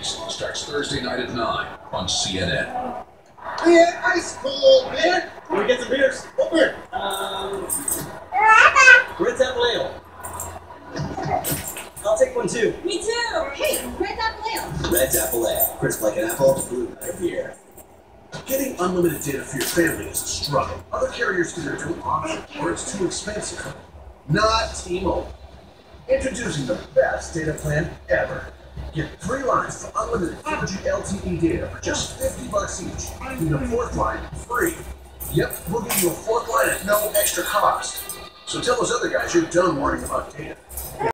Days starts Thursday night at 9 on CNN. Yeah, ice cold, man. Can we get some beers? What beer? Red Apple Ale. I'll take one too. Me too. Hey, Red Apple Ale. Red Apple Ale. Crisp like an apple, blue like a beer. Getting unlimited data for your family is a struggle. Other carriers either don't offer or it's too expensive. Not T-Mobile. Introducing the best data plan ever. Get 3 lines of unlimited 4G LTE data for just $50 each. Need a 4th line free. Yep, we'll give you a 4th line at no extra cost. So tell those other guys you're done worrying about data.